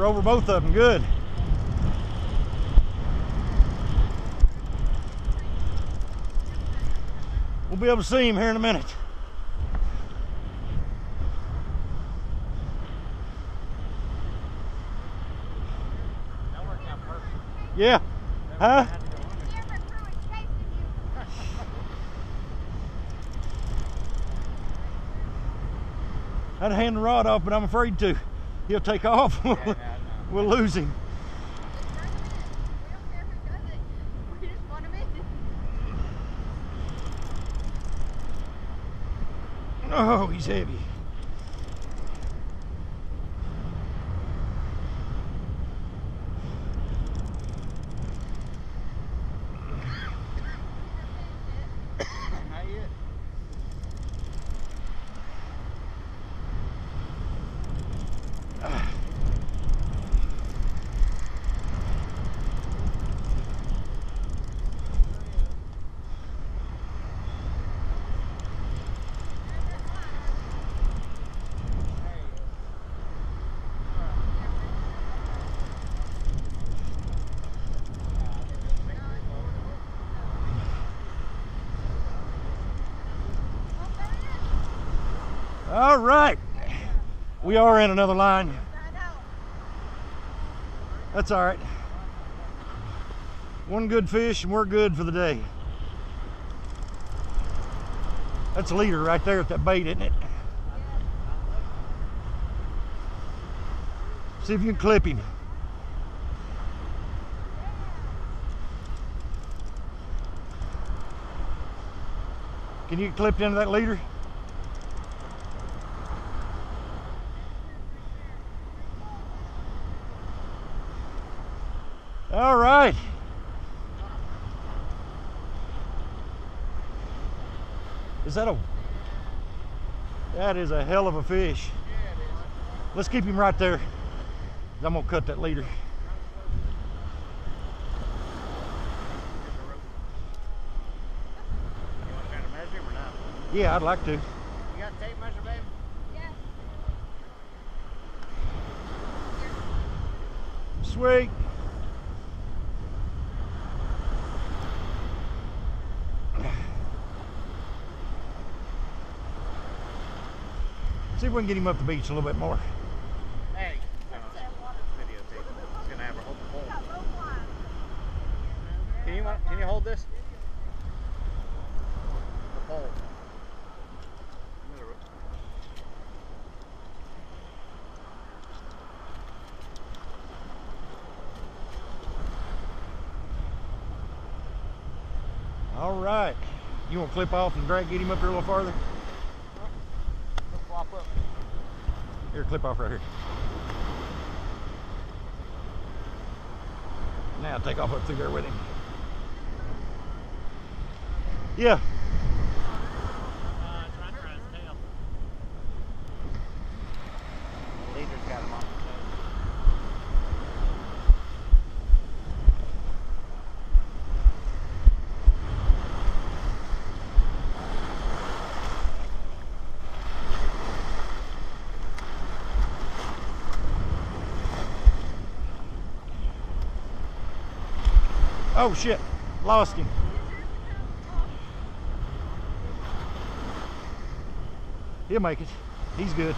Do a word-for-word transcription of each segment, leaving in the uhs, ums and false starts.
We're over both of them. Good. We'll be able to see him here in a minute. That worked out perfect. Yeah. Huh? I'd hand the rod off, but I'm afraid to. He'll take off. Yeah, no, no. We'll lose him. Oh, he's heavy. Not yet. All right. We are in another line. That's all right. One good fish and we're good for the day. That's a leader right there with that bait, isn't it? See if you can clip him. Can you get clipped into that leader? All right. Is that a... That is a hell of a fish. Yeah, it is. Let's keep him right there. I'm gonna cut that leader. You want to try to measure him or not? Yeah, I'd like to. You got a tape measure, babe? Yeah. Sweet. See if we can get him up the beach a little bit more. Hey, uh, videotape. It's gonna have her hold the pole. Can you can you hold this? The pole. All right. You want to clip off and drag, get him up here a little farther? Let's flop up. Here, clip off right here. Now take off up through there with him. Yeah. Uh, trying to run his tail. The leader's got him off the tail. Oh shit, lost him. He'll make it. He's good.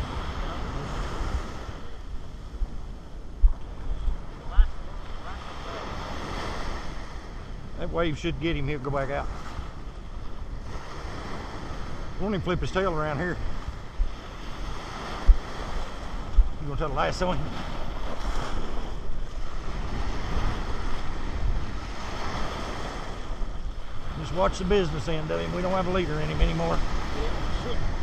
That wave should get him. He'll go back out. Won't even flip his tail around here. You gonna try to lasso him? Just watch the business end of him. We don't have a leader in him anymore.